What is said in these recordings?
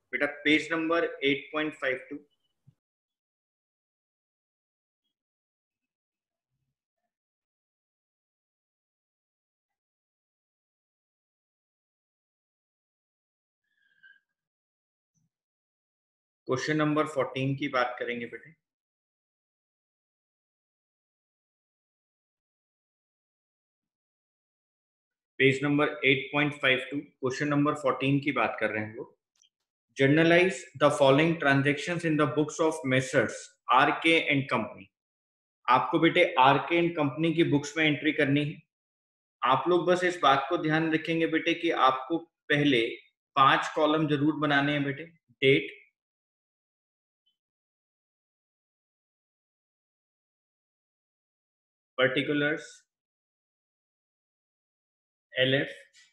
बेटा page number 8.52। Question number 14 की बात करेंगे बेटे। पेज नंबर 8.52 क्वेश्चन नंबर 14 की बात कर रहे हैं लोग। Journalise the following transactions in the books of Messrs R K and company. आपको बेटे आर के एंड कंपनी की बुक्स में एंट्री करनी है। आप लोग बस इस बात को ध्यान रखेंगे बेटे कि आपको पहले 5 कॉलम जरूर बनाने हैं बेटे। Date, particulars, LF,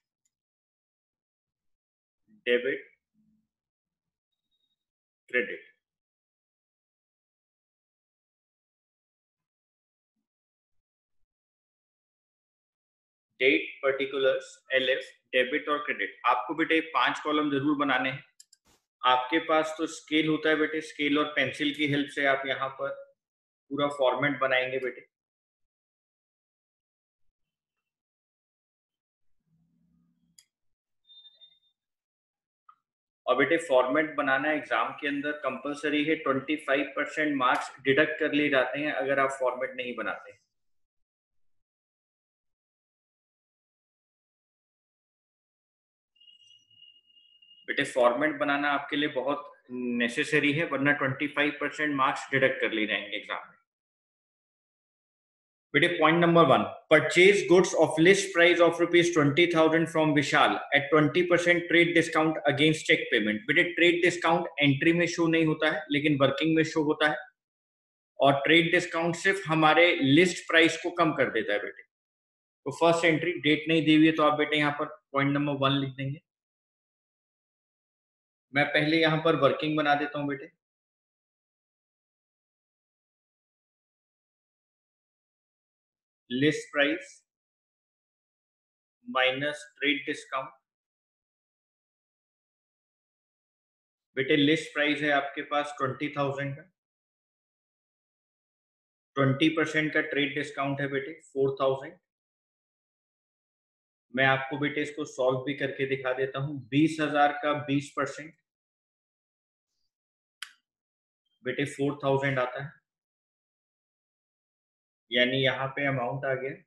debit, credit. Date, particulars, LF, debit और क्रेडिट। आपको बेटे 5 कॉलम जरूर बनाने हैं। आपके पास तो स्केल होता है बेटे, स्केल और पेंसिल की हेल्प से आप यहाँ पर पूरा फॉर्मेट बनाएंगे बेटे। और बेटे फॉर्मेट बनाना एग्जाम के अंदर कंपलसरी है। 25% मार्क्स डिडक्ट कर लिए जाते हैं अगर आप फॉर्मेट नहीं बनाते। बेटे फॉर्मेट बनाना आपके लिए बहुत नेसेसरी है, वरना 25% मार्क्स डिडक्ट कर लिए जाएंगे एग्जाम में। बेटे point number 1, purchase goods of list price of ₹20,000 from Vishal at 20% trade discount against cheque payment. बेटे ट्रेड डिस्काउंट एंट्री में शो नहीं होता है, लेकिन वर्किंग में शो होता है। और ट्रेड डिस्काउंट सिर्फ हमारे लिस्ट प्राइस को कम कर देता है बेटे। तो फर्स्ट एंट्री, डेट नहीं दी हुई है तो आप बेटे यहाँ पर पॉइंट नंबर 1 लिख देंगे। मैं पहले यहाँ पर वर्किंग बना देता हूँ बेटे। List price minus trade discount. बेटे लिस्ट प्राइस है आपके पास 20,000 का, 20% का ट्रेड डिस्काउंट है बेटे 4,000। मैं आपको बेटे इसको सॉल्व भी करके दिखा देता हूँ। 20,000 का 20% बेटे 4,000 आता है, यानी यहाँ पे अमाउंट आ गया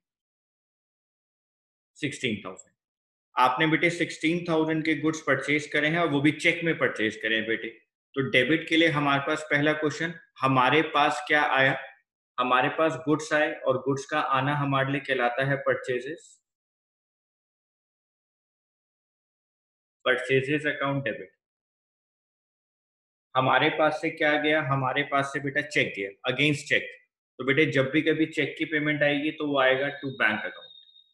16,000। आपने बेटे 16,000 के गुड्स परचेज करे हैं और वो भी चेक में परचेज करे हैं बेटे। तो डेबिट के लिए हमारे पास पहला क्वेश्चन, हमारे पास क्या आया? हमारे पास गुड्स आए और गुड्स का आना हमारे लिए कहलाता है परचेजेस। Purchases account debit. हमारे पास से क्या गया? हमारे पास से बेटा चेक गया अगेंस्ट चेक। तो बेटे जब भी कभी चेक की पेमेंट आएगी तो वो आएगा टू बैंक अकाउंट।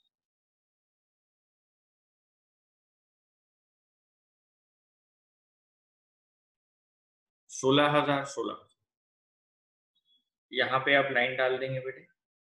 16,000, 16,000 यहाँ पे आप लाइन डाल देंगे बेटे।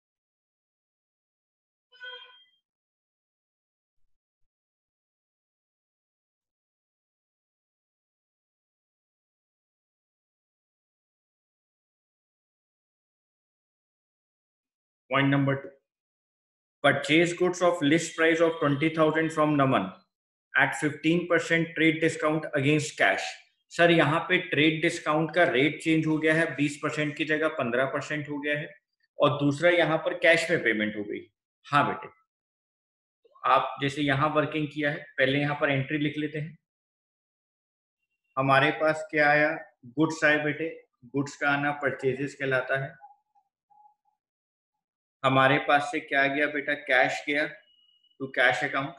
Point number 2, purchase goods of list price of 20,000 from Naman at 15% trade discount against cash. Sir यहाँ पे ट्रेड डिस्काउंट का रेट चेंज हो गया है, 20% की जगह 15% हो गया है। और दूसरा यहाँ पर कैश में पेमेंट हो गई। हाँ बेटे, आप जैसे यहाँ वर्किंग किया है, पहले यहाँ पर एंट्री लिख लेते हैं। हमारे पास क्या आया? गुड्स आए बेटे, गुड्स का आना परचेजेस कहलाता है। हमारे पास से क्या गया बेटा? कैश गया टू कैश अकाउंट।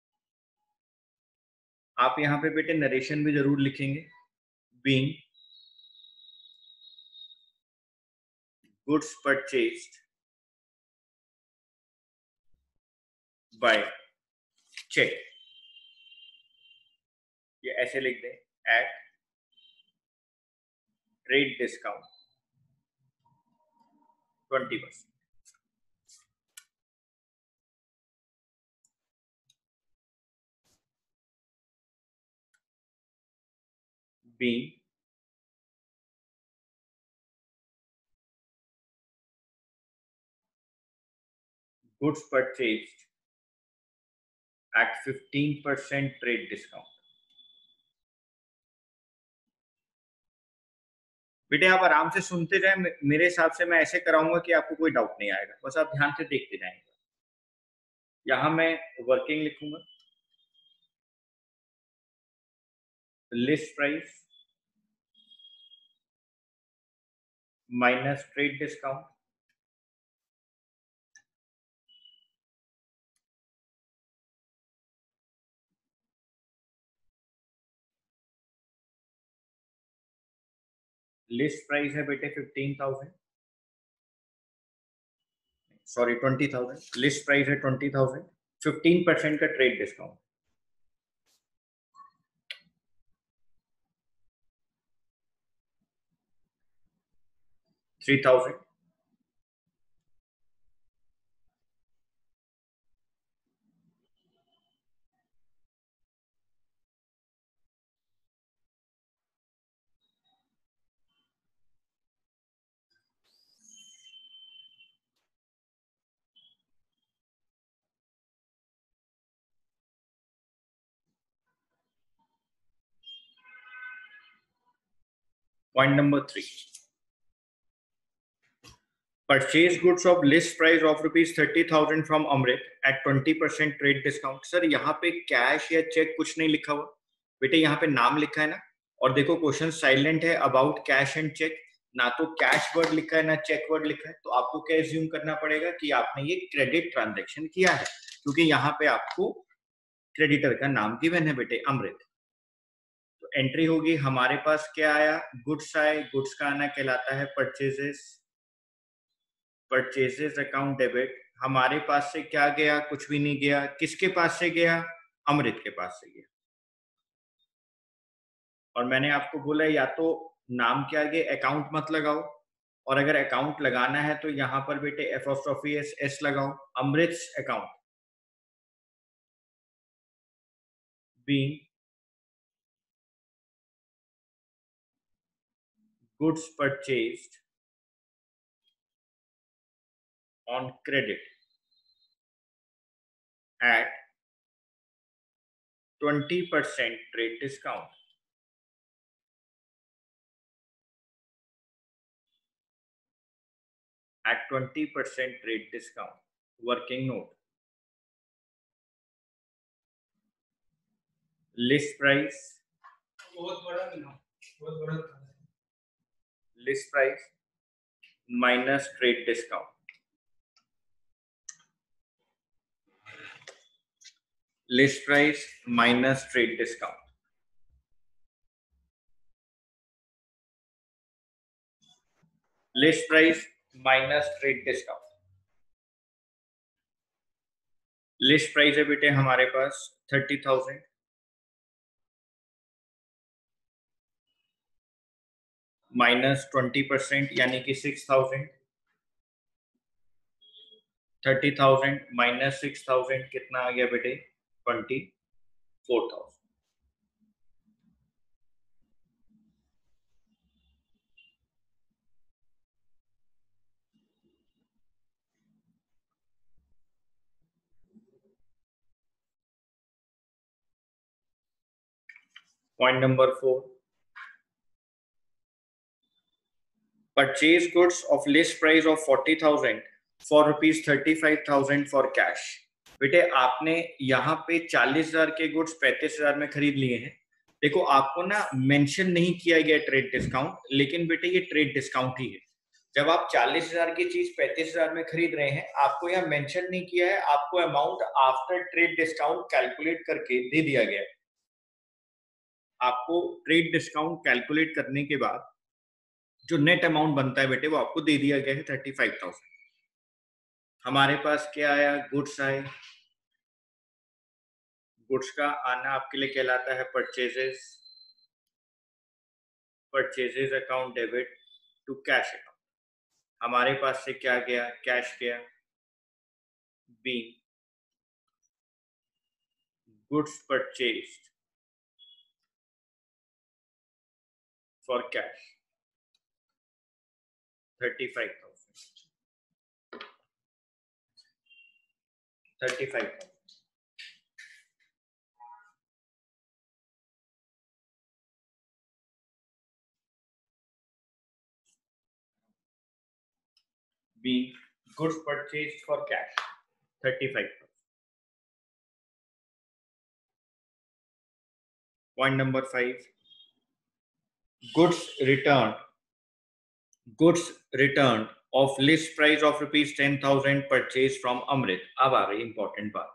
आप यहाँ पे बेटे नरेशन भी जरूर लिखेंगे। Being goods purchased by cheque, ये ऐसे लिख दें, at trade discount 20%। being goods purchased at 15% trade discount. बेटे आप आराम से सुनते जाए, मेरे हिसाब से मैं ऐसे कराऊंगा कि आपको कोई डाउट नहीं आएगा, बस आप ध्यान से देखते जाएंगे। यहां मैं वर्किंग लिखूंगा, list price minus trade discount, list price है बेटे 15,000, सॉरी 20,000, लिस्ट प्राइस है 20,000, 15% का trade discount, 3,000, point number 3, purchase goods of list price of ₹30,000 from Amrit at 20% trade discount. Sir यहाँ पे कैश या चेक कुछ नहीं लिखा हुआ बेटे, यहाँ पे नाम लिखा है ना, और देखो क्वेश्चन साइलेंट है अबाउट कैश एंड चेक, ना तो कैश वर्ड लिखा है ना चेक वर्ड लिखा है, तो आपको क्या एज्यूम करना पड़ेगा कि आपने ये क्रेडिट ट्रांजैक्शन किया है, क्योंकि यहाँ पे आपको क्रेडिटर का नाम गिवन है बेटे अमृत। तो एंट्री होगी, हमारे पास क्या आया, गुड्स आए, गुड्स का आना कहलाता है परचेजेस, परचेजेस अकाउंट डेबिट, हमारे पास से क्या गया, कुछ भी नहीं गया, किसके पास से गया, अमृत के पास से गया। और मैंने आपको बोला या तो नाम के आगे अकाउंट मत लगाओ, और अगर अकाउंट लगाना है तो यहां पर बेटे एपोस्ट्रोफी एस लगाओ, Amrit account being goods purchased on credit at 20% trade discount. At 20% trade discount. Working note. List price. List price minus trade discount. List price minus trade discount. List price minus trade discount. List price है बेटे हमारे पास 30,000 minus 20% यानी कि 6,000, 30,000 minus 6,000 कितना आ गया बेटे 24,000। Point number 4, purchase goods of list price of 40,000 for ₹35,000 for cash। बेटे आपने यहाँ पे 40,000 के गुड्स 35,000 में खरीद लिए हैं। देखो आपको ना मेंशन नहीं किया गया ट्रेड डिस्काउंट, लेकिन बेटे ये ट्रेड डिस्काउंट ही है। जब आप 40,000 की चीज 35,000 में खरीद रहे हैं, आपको यहाँ मेंशन नहीं किया है, आपको amount after trade discount calculate करके दे दिया गया है। आपको ट्रेड डिस्काउंट कैलकुलेट करने के बाद जो नेट अमाउंट बनता है बेटे वो आपको दे दिया गया है 35,000। हमारे पास क्या आया, गुड्स आए, गुड्स का आना आपके लिए कहलाता है purchases, purchases account debit to cash account. हमारे पास से क्या गया, कैश गया, be goods purchased for cash 35,000. 35,000. B. Goods purchased for cash 35,000. Point number 5. Goods returned of list price of rupees 10,000 purchased from Amrit. अब आ गई इंपॉर्टेंट बात.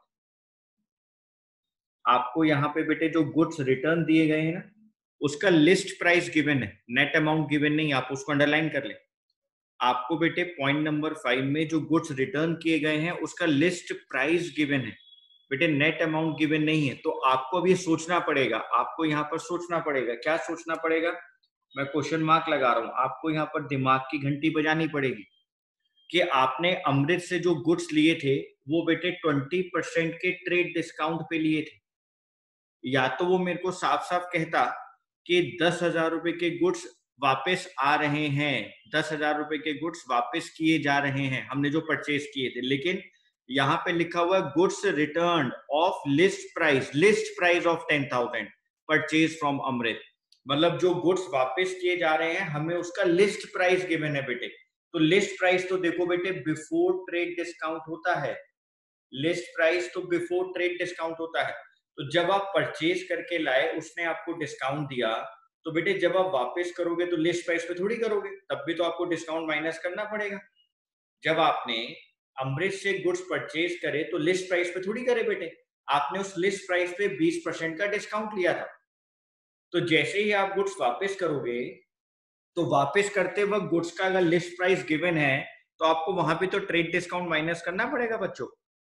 आपको यहाँ पे बेटे जो गुड्स रिटर्न दिए गए हैं ना, उसका लिस्ट प्राइस गिवन है, नेट अमाउंट गिवन नहीं. आप उसको अंडरलाइन कर लें. आपको बेटे पॉइंट नंबर 5 में जो गुड्स रिटर्न किए गए हैं उसका लिस्ट प्राइस गिवन है बेटे, नेट अमाउंट गिवन नहीं है. तो आपको भी सोचना पड़ेगा, आपको यहाँ पर सोचना पड़ेगा. क्या सोचना पड़ेगा? मैं क्वेश्चन मार्क लगा रहा हूं. आपको यहाँ पर दिमाग की घंटी बजानी पड़ेगी कि आपने अमृत से जो गुड्स लिए थे वो बेटे 20% के ट्रेड डिस्काउंट पे लिए थे. या तो वो मेरे को साफ साफ कहता कि 10,000 रुपए के गुड्स वापस आ रहे हैं, 10,000 रुपए के गुड्स वापस किए जा रहे हैं हमने जो परचेज किए थे. लेकिन यहाँ पे लिखा हुआ है goods return of list price of 10,000 purchase from Amrit. मतलब जो गुड्स वापस किए जा रहे हैं हमें उसका लिस्ट प्राइस गिवन है बेटे. तो लिस्ट प्राइस तो देखो बेटे बिफोर ट्रेड डिस्काउंट होता है. लिस्ट प्राइस तो बिफोर ट्रेड डिस्काउंट होता है. तो जब आप परचेज करके लाए उसने आपको डिस्काउंट दिया, तो बेटे जब आप वापस करोगे तो लिस्ट प्राइस पे थोड़ी करोगे, तब भी तो आपको डिस्काउंट माइनस करना पड़ेगा. जब आपने अमृत से गुड्स परचेज करे तो लिस्ट प्राइस पे थोड़ी करे बेटे, आपने उस लिस्ट प्राइस पे 20% का डिस्काउंट लिया था. तो जैसे ही आप गुड्स वापस करोगे तो वापस करते वक्त गुड्स का अगर लिस्ट प्राइस गिवन है तो आपको वहां पे तो ट्रेड डिस्काउंट माइनस करना पड़ेगा बच्चों.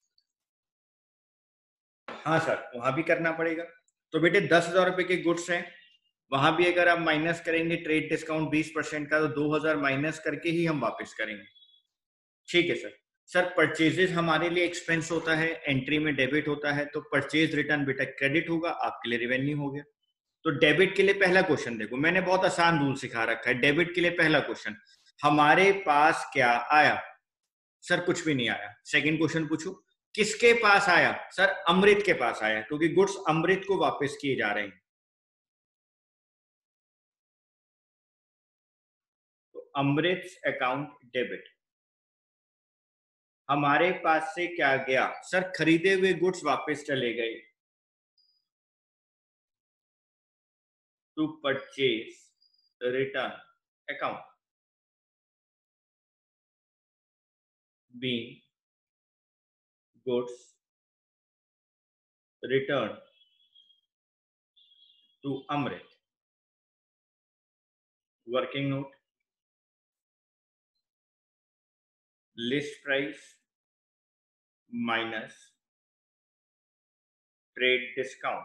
हाँ सर, वहां भी करना पड़ेगा. तो बेटे 10,000 रुपए के गुड्स हैं, वहां भी अगर आप माइनस करेंगे ट्रेड डिस्काउंट 20% का, तो 2,000 माइनस करके ही हम वापस करेंगे. ठीक है सर. सर परचेजेस हमारे लिए एक्सपेंस होता है, एंट्री में डेबिट होता है, तो परचेज रिटर्न बेटा क्रेडिट होगा, आपके लिए रेवेन्यू हो गया. तो डेबिट के लिए पहला क्वेश्चन देखो, मैंने बहुत आसान रूल सिखा रखा है. डेबिट के लिए पहला क्वेश्चन, हमारे पास क्या आया? सर कुछ भी नहीं आया. सेकंड क्वेश्चन पूछो, किसके पास आया? सर अमृत के पास आया, क्योंकि गुड्स अमृत को वापस किए जा रहे हैं. तो अमृत अकाउंट डेबिट. हमारे पास से क्या गया? सर खरीदे हुए गुड्स वापस चले गए. To purchase return account be goods return to Amrit. Working note, list price minus trade discount.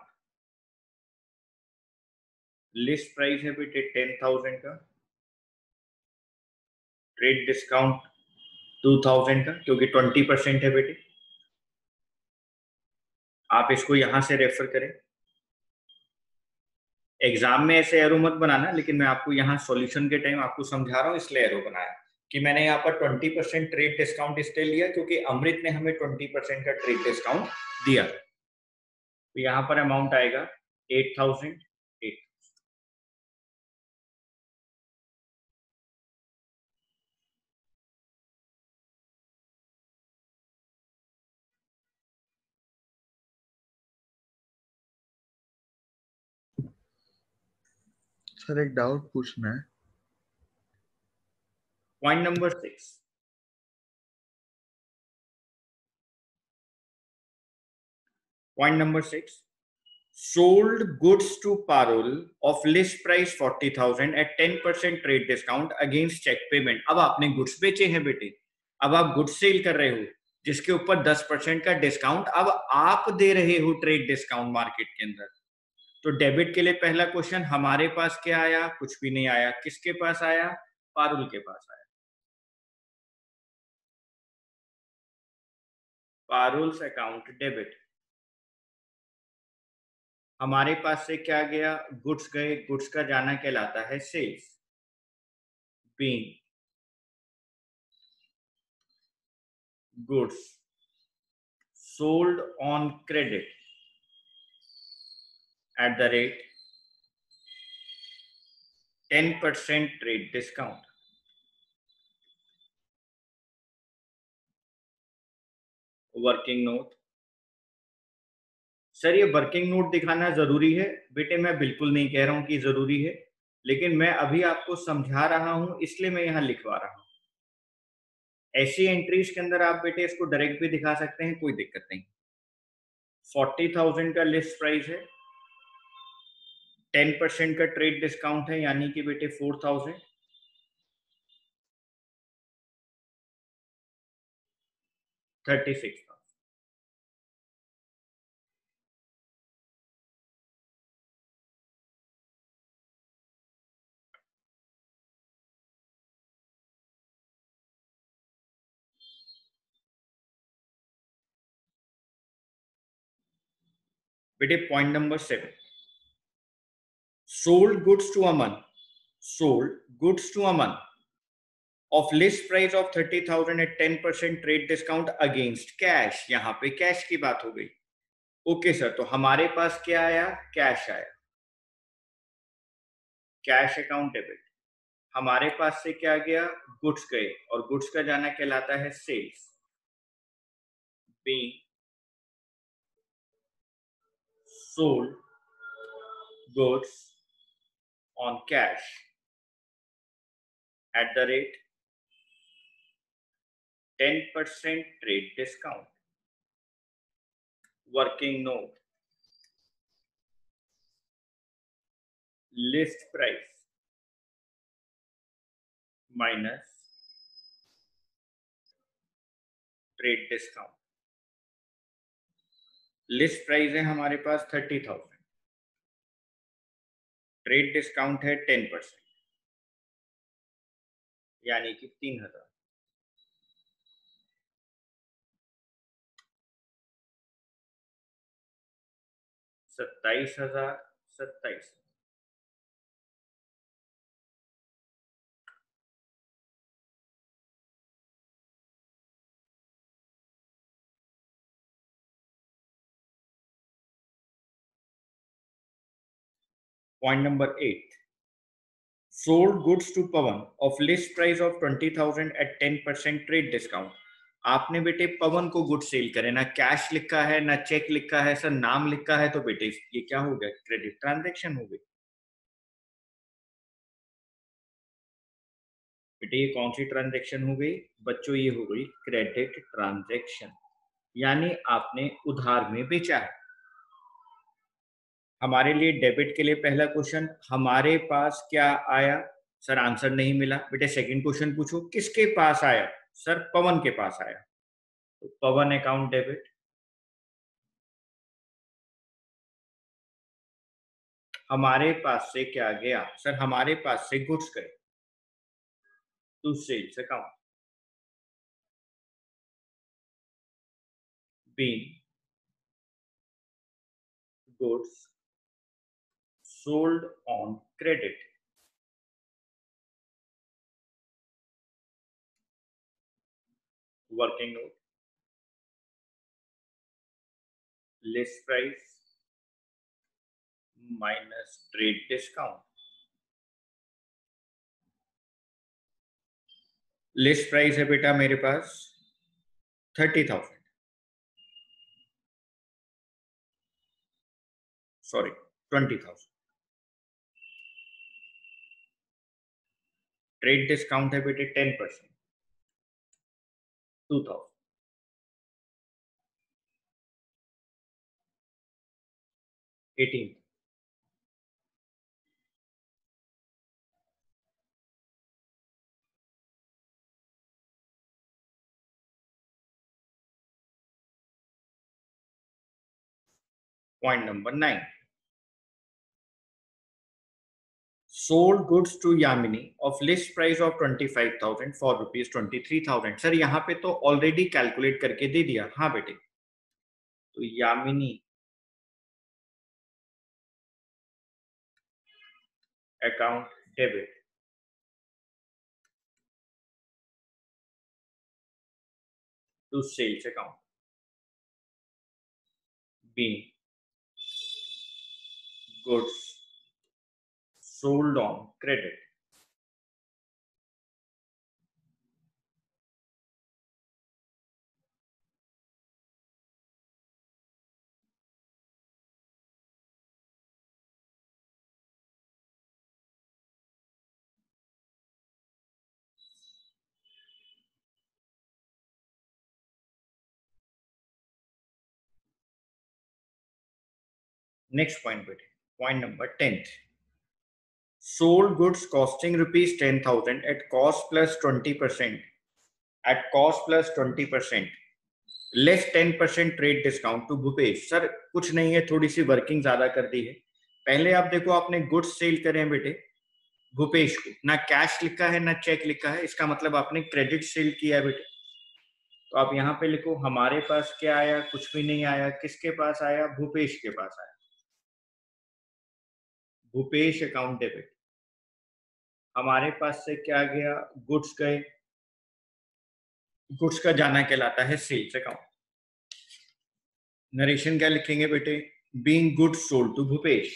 List price है बेटे 10,000 का, ट्रेड डिस्काउंट 2,000 का, क्योंकि 20% है बेटे. आप इसको यहां से रेफर करें. एग्जाम में ऐसे एरो मत बनाना, लेकिन मैं आपको यहाँ सॉल्यूशन के टाइम आपको समझा रहा हूँ, इसलिए एरो बनाया कि मैंने यहाँ पर 20% ट्रेड डिस्काउंट इसलिए लिया क्योंकि अमृत ने हमें 20% का ट्रेड डिस्काउंट दिया. तो यहाँ पर अमाउंट आएगा 8,000. सर एक डाउट पूछना है. Point number 6. Point number 6, sold goods to Parul of list price 40,000 at 10% trade discount against check payment. अब आपने गुड्स बेचे हैं बेटे, अब आप गुड्स सेल कर रहे हो जिसके ऊपर 10% का डिस्काउंट अब आप दे रहे हो ट्रेड डिस्काउंट मार्केट के अंदर. तो डेबिट के लिए पहला क्वेश्चन, हमारे पास क्या आया? कुछ भी नहीं आया. किसके पास आया? पारुल के पास आया. Parul's account debit. हमारे पास से क्या गया, गुड्स गए, गुड्स का जाना कहलाता है sales. Being goods sold on credit at the rate 10% trade discount. Working note. Sir ये वर्किंग नोट दिखाना जरूरी है? बेटे मैं बिल्कुल नहीं कह रहा हूं कि जरूरी है, लेकिन मैं अभी आपको समझा रहा हूं इसलिए मैं यहां लिखवा रहा हूं। ऐसी एंट्रीज के अंदर आप बेटे इसको डायरेक्ट भी दिखा सकते हैं, कोई दिक्कत नहीं। 40,000 का लिस्ट प्राइस है, 10% का ट्रेड डिस्काउंट है, यानी कि बेटे 4,000, 36,000। बेटे point number 7, sold goods to Aman, sold goods to Aman of list price of 30,000 at 10% trade discount against cash। यहां पे कैश की बात हो गई। ओके सर, तो हमारे पास क्या आया, कैश आया, कैश अकाउंट डेबिट। हमारे पास से क्या गया, गुड्स गए, और गुड्स का जाना कहलाता है sales. Being sold goods on cash at the rate 10% trade discount। Working note, list price minus trade discount। List price है हमारे पास 30,000, ट्रेड डिस्काउंट है 10%, यानी कि 3,000। 27,000, 27। Point number 8, sold goods to Pawan of list price of 20,000 at 10% trade discount। आपने बेटे पवन को good cell करे, ना कैश लिखा है ना चेक लिखा है सर, नाम लिखा है, तो बेटे ये क्या हो गया, क्रेडिट ट्रांजैक्शन हो गई। बेटे ये कौन सी ट्रांजैक्शन हो गई बच्चों, ये हो गई क्रेडिट ट्रांजैक्शन, यानी आपने उधार में बेचा है। हमारे लिए डेबिट के लिए पहला क्वेश्चन, हमारे पास क्या आया सर, आंसर नहीं मिला। बेटे सेकंड क्वेश्चन पूछो, किसके पास आया सर, पवन के पास आया, तो पवन अकाउंट डेबिट। हमारे पास से क्या गया सर, हमारे पास से गुड्स गए, to sales account. Being goods sold on credit। Working note, list price minus trade discount. List price है बेटा मेरे पास 30,000, सॉरी 20,000। ट्रेड डिस्काउंट है बेटे 10%, 2,000। 18। Point number 9, sold goods to Yamini of list price of 25,000 for rupees 23,000। Sir यहाँ पे तो already calculate करके दे दिया। हाँ बेटे, तो Yamini account debit to sales account being goods sold on credit. Next point बेटे, point number 10th. Sold goods costing rupees 10,000 at cost plus 20%. At cost plus 20%. Less 10% trade discount to Bhupesh. Sir कुछ नहीं है, थोड़ी सी वर्किंग ज्यादा कर दी है. पहले आप देखो, आपने गुड्स सेल करे हैं बेटे भूपेश को, ना कैश लिखा है ना चेक लिखा है, इसका मतलब आपने क्रेडिट सेल किया है बेटे. तो आप यहाँ पे लिखो हमारे पास क्या आया, कुछ भी नहीं आया. किसके पास आया? भूपेश के पास आया. Bhupesh account debit. हमारे पास से क्या गया? गुड्स गए. गुड्स का जाना कहलाता है सेल्स अकाउंट. नरेशन क्या लिखेंगे बेटे? Being goods sold to Bhupesh.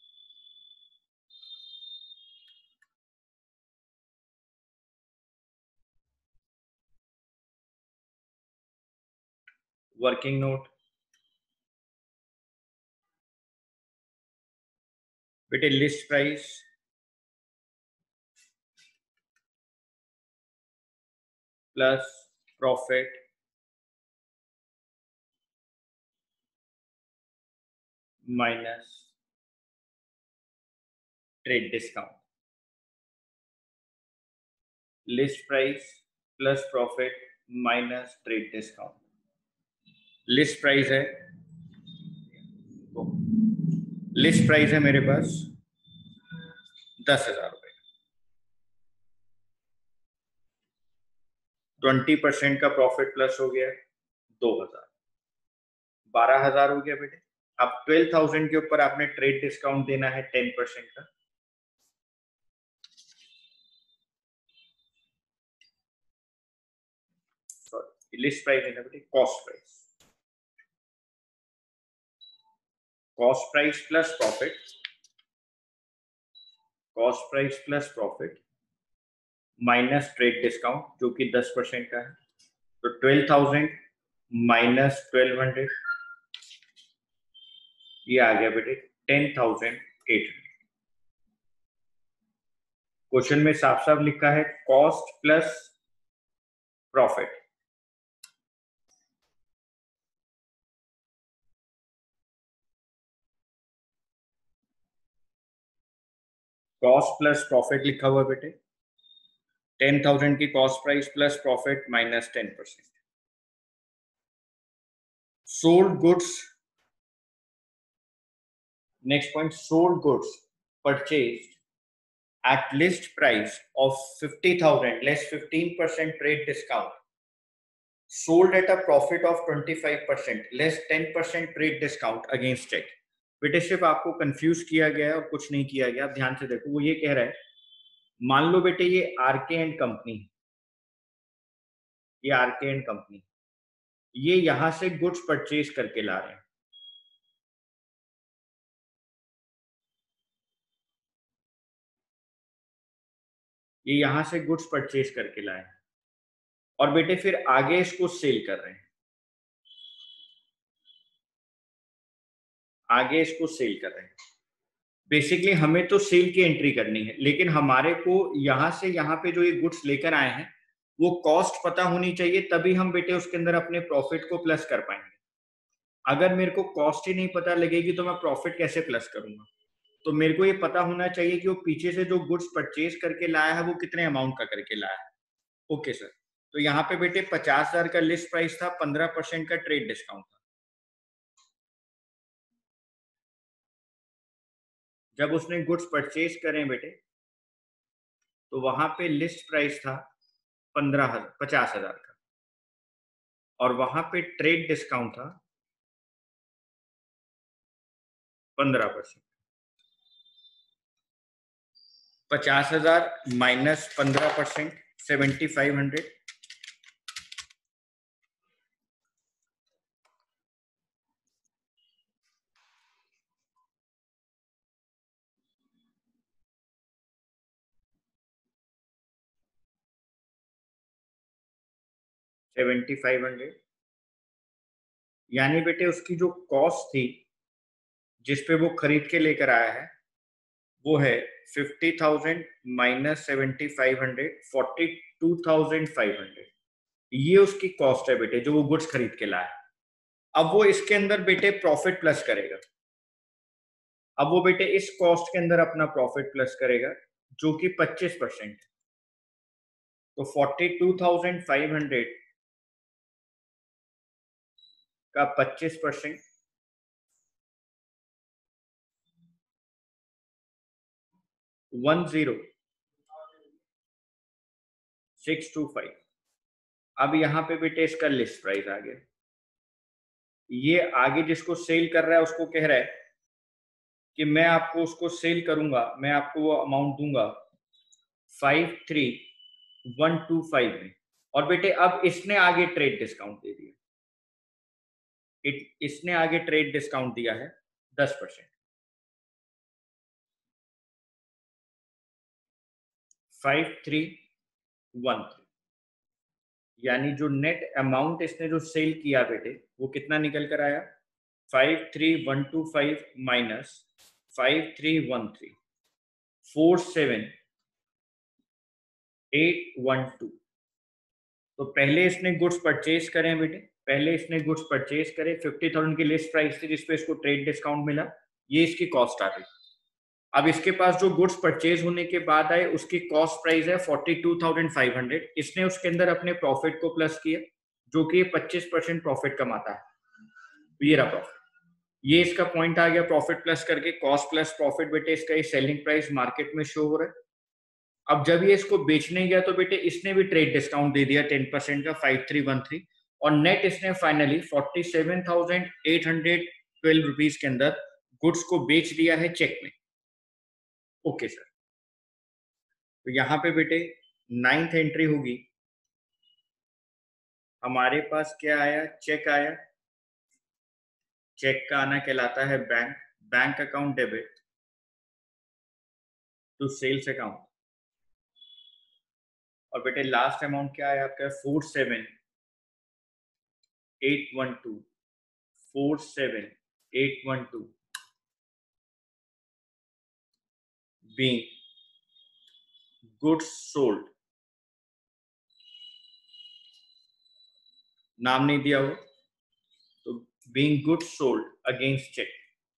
Working note बेटे, list price plus profit minus trade discount. List price plus profit minus trade discount. List price है, लिस्ट प्राइस है मेरे पास 10,000 रुपए. 20% का प्रॉफिट प्लस हो गया 2,000. 12,000 हो गया बेटे. अब 12,000 के ऊपर आपने ट्रेड डिस्काउंट देना है 10% का. सॉरी, लिस्ट प्राइस है ना बेटे, cost price. Cost price plus profit, cost price plus profit minus trade discount जो कि 10% का है. तो 12,000 माइनस 1,200 ये आ गया बेटे 10,800. क्वेश्चन में साफ साफ लिखा है cost plus profit. Cost plus profit लिखा हुआ बेटे. 10,000 की cost price plus profit minus 10%. Sold goods. Next point, sold goods purchased at list price of 50,000 less 15% trade discount, sold at a profit of 25% less 10% trade discount against check. बेटे सिर्फ आपको confuse किया गया है और कुछ नहीं किया गया. ध्यान से देखो, वो ये कह रहा है, मान लो बेटे ये आरके एंड कंपनी, ये आरके एंड कंपनी, ये यहां से गुड्स परचेज करके ला रहे हैं. ये यहां से गुड्स परचेज करके लाए और बेटे फिर आगे इसको सेल कर रहे हैं. आगे इसको सेल कर रहे हैं. बेसिकली हमें तो सेल की एंट्री करनी है, लेकिन हमारे को यहां से यहां पे जो ये गुड्स लेकर आए हैं वो कॉस्ट पता होनी चाहिए, तभी हम बेटे उसके अंदर अपने प्रॉफिट को प्लस कर पाएंगे. अगर मेरे को कॉस्ट ही नहीं पता लगेगी तो मैं प्रॉफिट कैसे प्लस करूंगा? तो मेरे को ये पता होना चाहिए कि वो पीछे से जो गुड्स परचेज करके लाया है वो कितने अमाउंट का करके लाया है. Okay sir. तो यहाँ पे बेटे 50,000 का लिस्ट प्राइस था, 15% का ट्रेड डिस्काउंट था. जब उसने गुड्स परचेज करें बेटे तो वहां पे लिस्ट प्राइस था 50,000 का और वहां पे ट्रेड डिस्काउंट था 15%. 50,000 माइनस 15%, 7,500। यानी बेटे उसकी जो कॉस्ट थी जिसपे वो खरीद के लेकर आया है वो है 50,000 माइनस 7,500, 42,500। ये उसकी कॉस्ट है बेटे जो वो गुड्स खरीद के लाया। अब वो इसके अंदर बेटे प्रॉफिट प्लस करेगा। अब वो बेटे इस कॉस्ट के अंदर अपना प्रॉफिट प्लस करेगा जो कि 25%। तो 42,500 का 25% 10,625। अब यहाँ पे बेटे इसका लिस्ट प्राइस आ गया। ये आगे जिसको सेल कर रहा है उसको कह रहा है कि मैं आपको उसको सेल करूंगा, मैं आपको वो अमाउंट दूंगा 53,125 में। और बेटे अब इसने आगे ट्रेड डिस्काउंट दे दिया। इसने आगे ट्रेड डिस्काउंट दिया है 10%, 5313। यानी जो नेट अमाउंट इसने जो सेल किया बेटे वो कितना निकल कर आया? 53,125 माइनस 5313, 47,812। तो पहले इसने गुड्स परचेज करें बेटे, पहले इसने गुड्स परचेज करे, 50,000 की लिस्ट प्राइस थी जिसपे इसको ट्रेड डिस्काउंट मिला, ये इसकी कॉस्ट आ गई। अब इसके पास जो गुड्स परचेज होने के बाद आए उसकी कॉस्ट प्राइस है 42,500। इसने उसके अंदर अपने प्रॉफिट को प्लस किया जो कि 25% प्रॉफिट कमाता है। तो ये रहा प्रॉफिट, ये इसका पॉइंट आ गया। प्रॉफिट प्लस करके कॉस्ट प्लस प्रॉफिट बेटे इसका ये सेलिंग प्राइस मार्केट में शो हो रहा है। अब जब ये इसको बेचने गया तो बेटे इसने भी ट्रेड डिस्काउंट दे दिया 10% का, 5313। और नेट इसने फाइनली 47,812 रुपीज के अंदर गुड्स को बेच दिया है चेक में। ओके सर, तो यहाँ पे बेटे 9th एंट्री होगी। हमारे पास क्या आया? चेक आया। चेक का आना कहलाता है bank, bank account debit to sales account. और बेटे लास्ट अमाउंट क्या है आपका? 47,812, 47,812 being goods sold। नाम नहीं दिया हो तो being goods sold against check।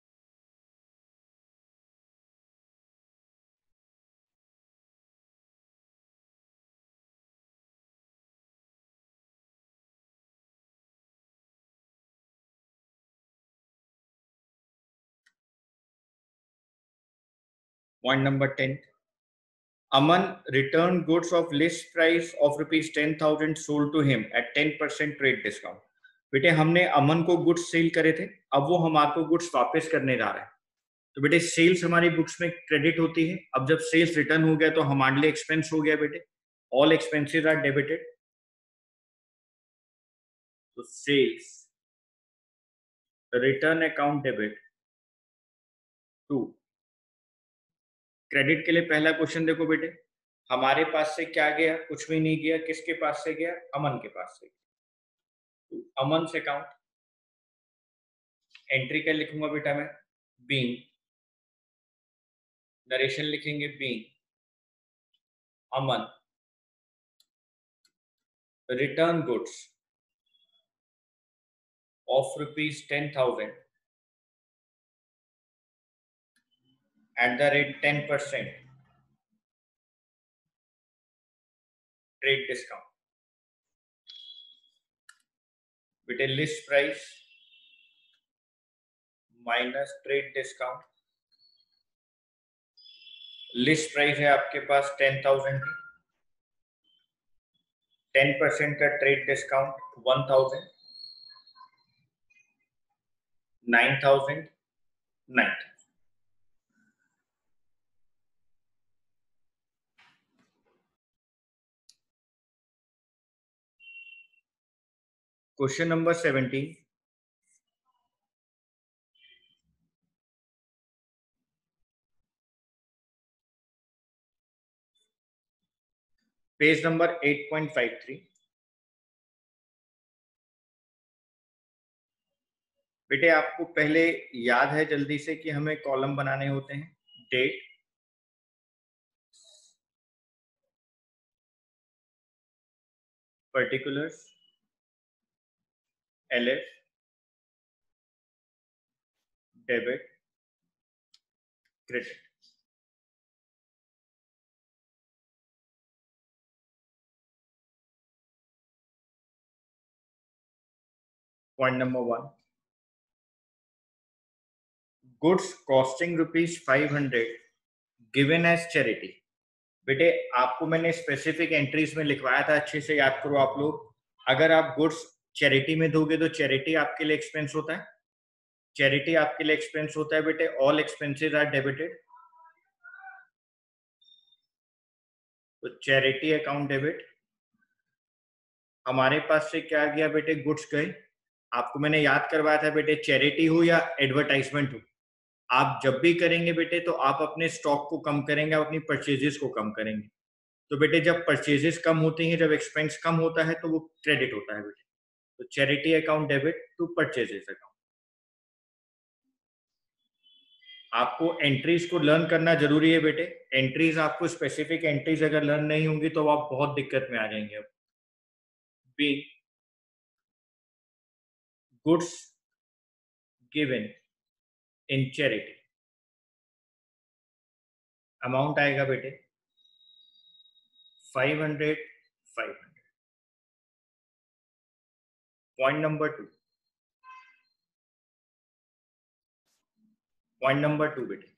Point number 10, Aman returned goods of list price of ₹10,000 sold to him at 10% trade discount। बेटे हमने अमन को गुड्स सेल करे थे, अब वो हमारे को गुड्स वापस करने जा रहा है। तो बेटे सेल्स हमारी बुक्स में क्रेडिट होती है। अब जब सेल्स रिटर्न हो गया तो हमारे लिए एक्सपेंस हो गया बेटे, ऑल एक्सपेंसेस आर डेबिटेड। तो sales return account debit to credit के लिए पहला क्वेश्चन देखो बेटे, हमारे पास से क्या गया? कुछ भी नहीं गया। किसके पास से गया? अमन के पास से। तो अमन से अकाउंट एंट्री क्या लिखूंगा बेटा मैं? बीइंग, नरेशन लिखेंगे being Aman return goods of ₹10,000 at the rate 10% trade discount। बेटे list price minus trade discount. List price है आपके पास 10,000 की, 10% का trade discount 1,000, 9,000, 9,000। Question number 17, page number 8.53। बेटे आपको पहले याद है जल्दी से कि हमें कॉलम बनाने होते हैं, date, particulars, LF, debit, credit. Point number 1, goods costing ₹500 given as charity. बेटे आपको मैंने स्पेसिफिक एंट्रीज में लिखवाया था, अच्छे से याद करो आप लोग। अगर आप गुड्स चैरिटी में दोगे तो चैरिटी आपके लिए एक्सपेंस होता है, चैरिटी आपके लिए एक्सपेंस होता है बेटे। ऑल एक्सपेंसेस आर डेबिटेड, तो चैरिटी अकाउंट डेबिट। हमारे पास से क्या गया बेटे, गुड्स गए। आपको मैंने याद करवाया था बेटे, चैरिटी हो या एडवर्टाइजमेंट हो, आप जब भी करेंगे बेटे तो आप अपने स्टॉक को कम करेंगे, आप अपनी परचेजेस को कम करेंगे। तो बेटे जब परचेजेस कम होती हैं, जब एक्सपेंस कम होता है तो वो क्रेडिट होता है बेटे। तो charity account debit to purchases account. आपको एंट्रीज को लर्न करना जरूरी है बेटे। एंट्रीज आपको स्पेसिफिक एंट्रीज अगर लर्न नहीं होंगी तो आप बहुत दिक्कत में आ जाएंगे। अब be, goods given in charity, amount आएगा बेटे 500, 500। पॉइंट नंबर 2, पॉइंट नंबर 2 बेटे,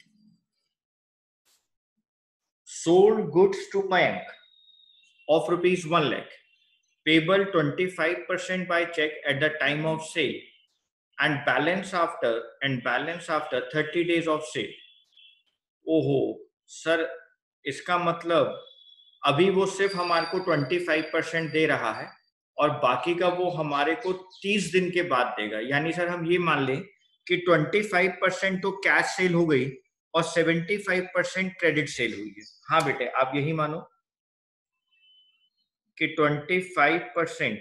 sold goods to Mayank of ₹1 lakh, payable 25% by check at the time of sale and balance after 30 days of sale। ओहो सर, इसका मतलब अभी वो सिर्फ हमारे को 25% दे रहा है और बाकी का वो हमारे को 30 दिन के बाद देगा। यानी सर हम ये मान लें कि 25% तो कैश सेल हो गई और 75% क्रेडिट सेल हुई है। हाँ बेटे आप यही मानो कि 25%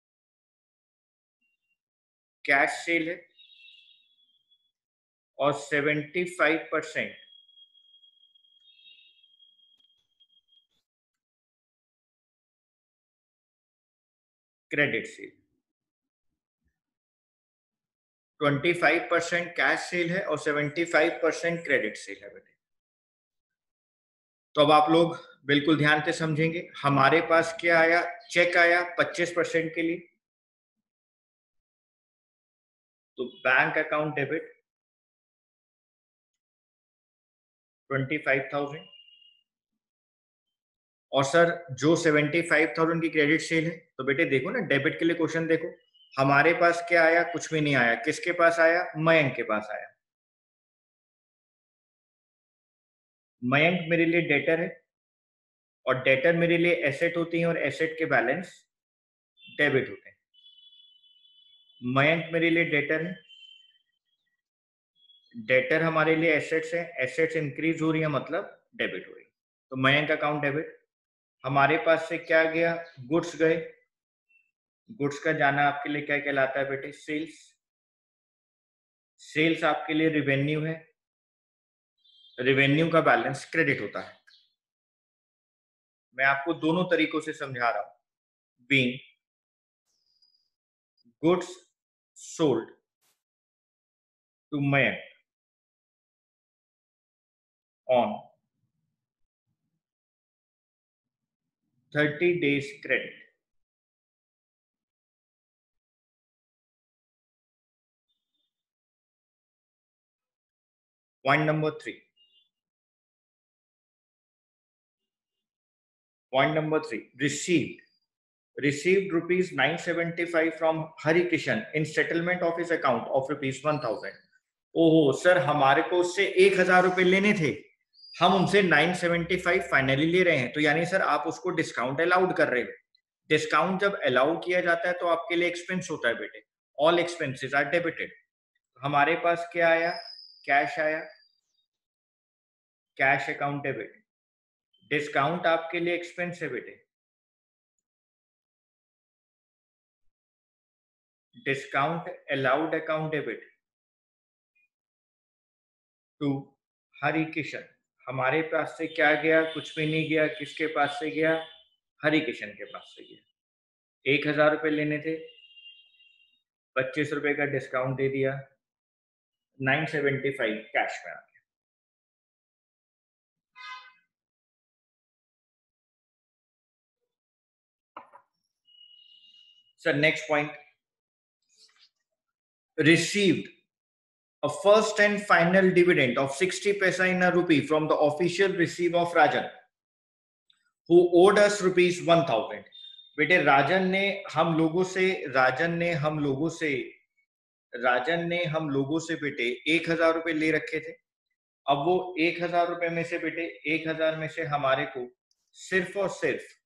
कैश सेल है और 75% क्रेडिट सेल। 25% कैश सेल है और 75% क्रेडिट सेल है बेटे। तो अब आप लोग बिल्कुल ध्यान से समझेंगे। हमारे पास क्या आया, चेक आया 25% के लिए, तो बैंक अकाउंट डेबिट 25,000। और सर जो 75,000 की क्रेडिट सेल है, तो बेटे देखो ना डेबिट के लिए क्वेश्चन देखो, हमारे पास क्या आया, कुछ भी नहीं आया। किसके पास आया, मयंक के पास आया। मयंक मेरे लिए डेटर है और डेटर मेरे लिए एसेट होती है और एसेट के बैलेंस डेबिट होते हैं। मयंक मेरे लिए डेटर है, डेटर हमारे लिए एसेट्स है, एसेट्स इंक्रीज हो रही है मतलब डेबिट हो रही है, तो मयंक अकाउंट डेबिट। हमारे पास से क्या गया, गुड्स गए। गुड्स का जाना आपके लिए क्या कहलाता है बेटे, सेल्स। सेल्स आपके लिए रिवेन्यू है, रिवेन्यू का बैलेंस क्रेडिट होता है। मैं आपको दोनों तरीकों से समझा रहा हूं। Being goods sold to Mayank on 30 days credit। Point number 3, पॉइंट number 3, received ₹975 from Hari Kishan in settlement of his account of ₹1,000। ओहो सर, हमारे को उससे 1,000 रुपए लेने थे, हम उनसे 975 फाइनली ले रहे हैं, तो यानी सर आप उसको डिस्काउंट अलाउड कर रहे हो। डिस्काउंट जब अलाउ किया जाता है तो आपके लिए एक्सपेंस होता है बेटे, ऑल एक्सपेंसेस आर डेबिटेड। हमारे पास क्या आया, कैश आया, कैश अकाउंट डेबिट। डिस्काउंट आपके लिए एक्सपेंस है बेटे, discount allowed account debit to Hari Kishan. हमारे पास से क्या गया, कुछ भी नहीं गया, किसके पास से गया, हरि किशन के पास से गया। 1000 रुपए लेने थे, 25 रुपए का डिस्काउंट दे दिया, 975 कैश में आ गया। Sir next point, received a first and final dividend of 60 paisa in a rupee from the official receive of Rajan, who owed us rupees 1000। बेटे राजन ने हम लोगों से बेटे 1000 रुपए ले रखे थे। अब वो 1000 रुपए में से बेटे 1000 में से हमारे को सिर्फ और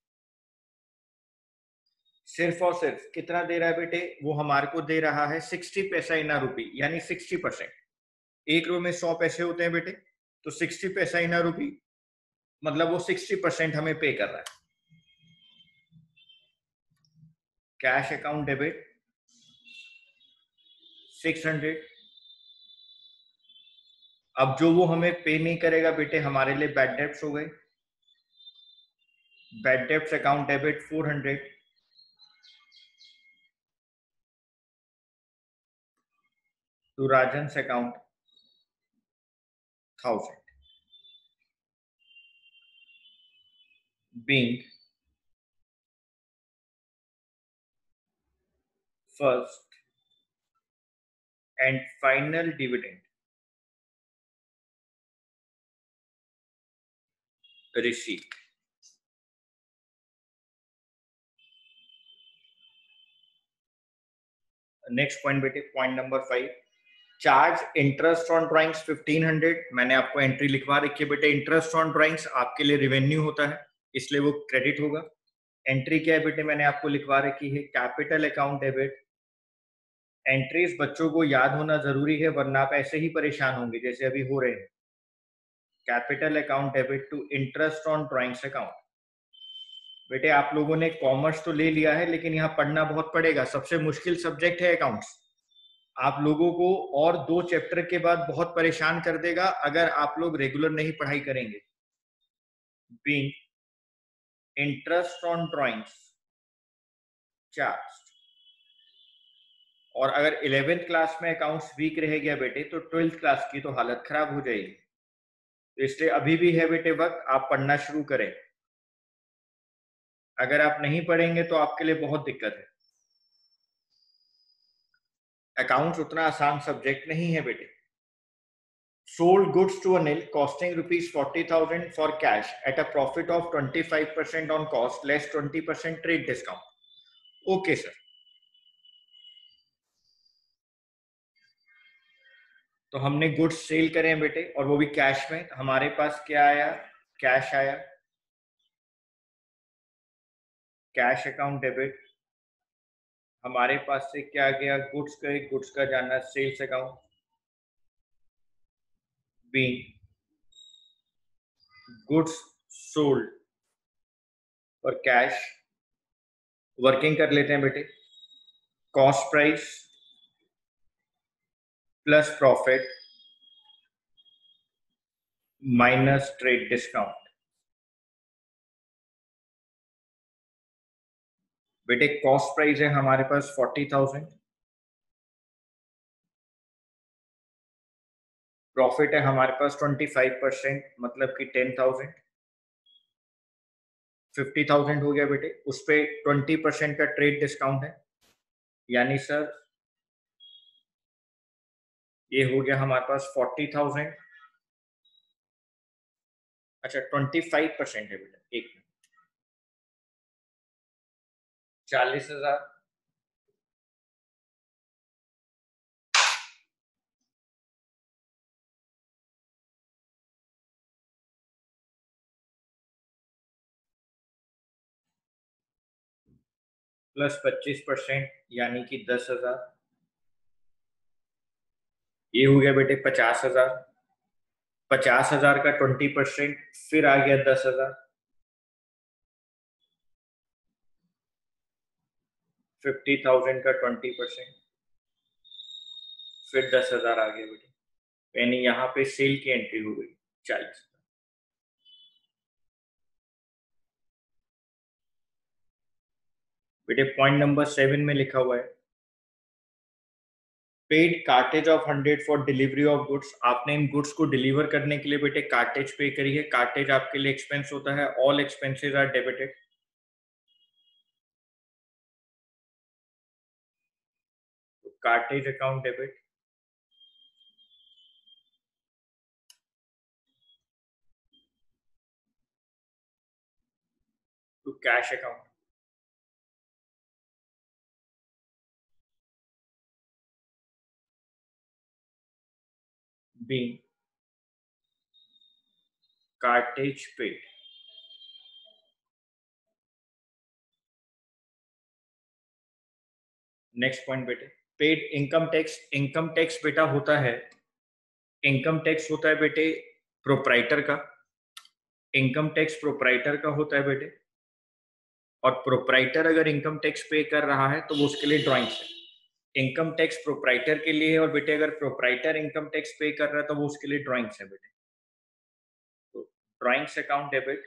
सिर्फ कितना दे रहा है बेटे, वो हमारे को दे रहा है 60 पैसा इन अ रुपी, यानी 60%। 1 रुपए में 100 पैसे होते हैं बेटे, तो 60 पैसा इन अ रुपी मतलब वो 60% हमें पे कर रहा है। Cash account debit 600। अब जो वो हमें पे नहीं करेगा बेटे, हमारे लिए बैड डेब्ट्स हो गए। Bad debts account debit 400 to Rajan's account 1000, being first and final dividend received। Next point बेटे, point number 5, charge interest on drawings 1500। मैंने आपको एंट्री लिखवा रखी है बेटे, इंटरेस्ट ऑन ड्राइंग्स आपके लिए रेवेन्यू होता है, इसलिए वो क्रेडिट होगा। एंट्री क्या है बेटे, मैंने आपको लिखवा रखी है कैपिटल अकाउंट डेबिट। एंट्रीज बच्चों को याद होना जरूरी है, वरना आप ऐसे ही परेशान होंगे जैसे अभी हो रहे हैं। Capital account debit to interest on drawings account. बेटे आप लोगों ने कॉमर्स तो ले लिया है, लेकिन यहाँ पढ़ना बहुत पड़ेगा, सबसे मुश्किल सब्जेक्ट है अकाउंट्स। आप लोगों को और 2 चैप्टर के बाद बहुत परेशान कर देगा अगर आप लोग रेगुलर नहीं पढ़ाई करेंगे। Being interest on drawings charge. और अगर 11th क्लास में अकाउंट्स वीक रह गया बेटे, तो 12th क्लास की तो हालत खराब हो जाएगी। तो इसलिए अभी भी है बेटे वक्त, आप पढ़ना शुरू करें। अगर आप नहीं पढ़ेंगे तो आपके लिए बहुत दिक्कत है। अकाउंट्स उतना आसान सब्जेक्ट नहीं है बेटे। sold goods to Anil costing rupees 40,000 for cash at a profit of 25% on cost less 20% trade discount। Okay sir, तो हमने गुड्स सेल करे हैं बेटे, और वो भी कैश में। हमारे पास क्या आया, कैश आया, कैश अकाउंट डेबिट। हमारे पास से क्या गया, गुड्स का जाना sales account, being goods sold और कैश। वर्किंग कर लेते हैं बेटे, cost price plus profit minus trade discount. बेटे कॉस्ट प्राइस है हमारे पास 40,000, प्रॉफिट है हमारे पास 25% मतलब कि 10,000। 50,000 हो गया बेटे, उस पे 20% का ट्रेड डिस्काउंट है, यानी सर ये हो गया हमारे पास 40,000। अच्छा 25% है बेटा, एक मिनट, 40,000 प्लस 25% यानी कि 10,000। ये हो गया बेटे 50,000। 50,000 का 20% फिर आ गया 10,000। 50,000 का 20% फिर 10,000 आ गया बेटे, यानी यहाँ पे सेल की एंट्री हो गई 40। बेटे पॉइंट नंबर 7 में लिखा हुआ है paid cartage of 100 for delivery of goods. आपने इन गुड्स को डिलीवर करने के लिए बेटे कार्टेज पे करी है। कार्टेज आपके लिए एक्सपेंस होता है। All expenses are debited. Cartage account debit to cash account. being cartage paid। Next point बेटे paid income tax. Income tax बेटा होता है, इनकम टैक्स होता है बेटे प्रोप्राइटर का। इनकम टैक्स प्रोप्राइटर का होता है बेटे, और प्रोप्राइटर अगर इनकम टैक्स पे कर रहा है तो वो उसके लिए ड्राइंग्स है। इनकम टैक्स प्रोप्राइटर के लिए है, और बेटे अगर प्रोप्राइटर इनकम टैक्स पे कर रहा है तो वो उसके लिए ड्राइंग्स है बेटे। तो drawings account debit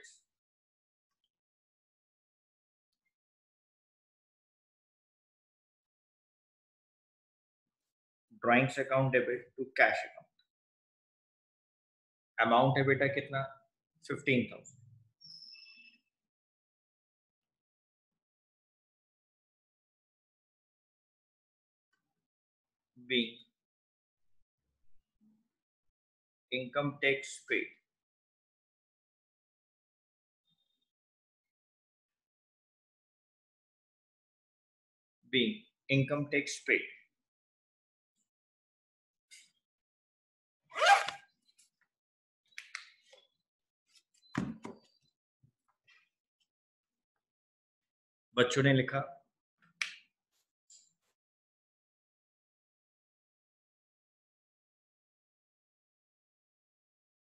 drawings account debit to cash account. Amount है बेटा कितना 15,000। being income tax paid being income tax paid। बच्चों ने लिखा